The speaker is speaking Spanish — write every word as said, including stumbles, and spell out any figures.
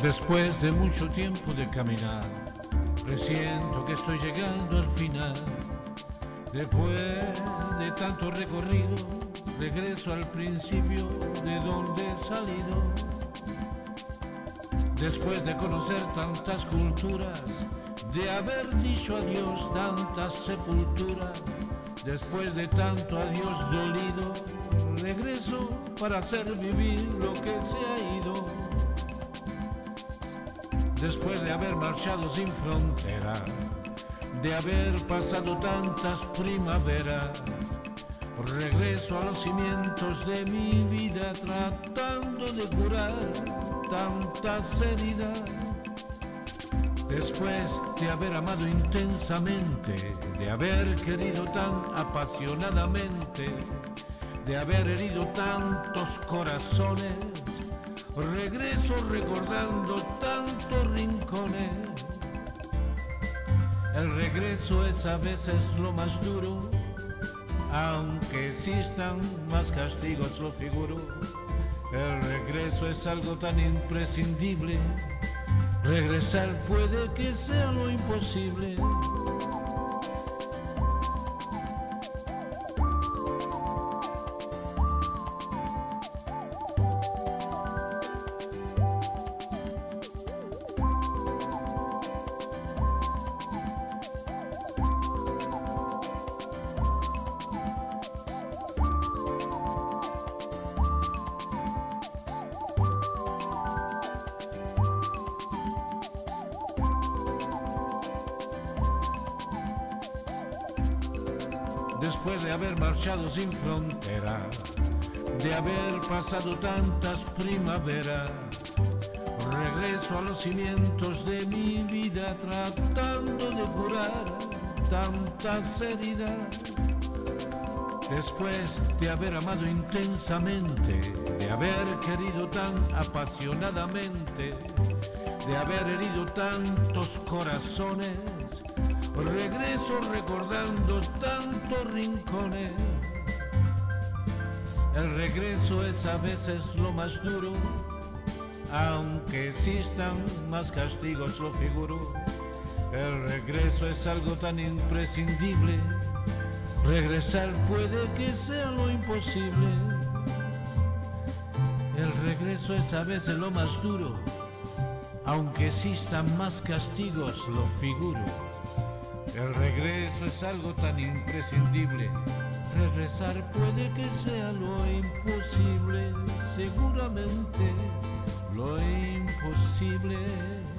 Después de mucho tiempo de caminar, presiento que estoy llegando al final. Después de tanto recorrido, regreso al principio de donde he salido. Después de conocer tantas culturas, de haber dicho adiós tantas sepulturas, después de tanto adiós dolido, regreso para hacer vivir lo que se ha ido. Después de haber marchado sin frontera, de haber pasado tantas primaveras, regreso a los cimientos de mi vida tratando de curar tantas heridas. Después de haber amado intensamente, de haber querido tan apasionadamente, de haber herido tantos corazones, regreso recordando tantos rincones. El regreso es a veces lo más duro, aunque existan más castigos, lo figuro. El regreso es algo tan imprescindible, regresar puede que sea lo imposible. Después de haber marchado sin frontera, de haber pasado tantas primaveras, regreso a los cimientos de mi vida tratando de curar tantas heridas. Después de haber amado intensamente, de haber querido tan apasionadamente, de haber herido tantos corazones, regreso recordando tantos rincones. El regreso es a veces lo más duro, aunque existan más castigos, lo figuro. El regreso es algo tan imprescindible, regresar puede que sea lo imposible. El regreso es a veces lo más duro, aunque existan más castigos, lo figuro. El regreso es algo tan imprescindible, regresar puede que sea lo imposible, seguramente lo imposible.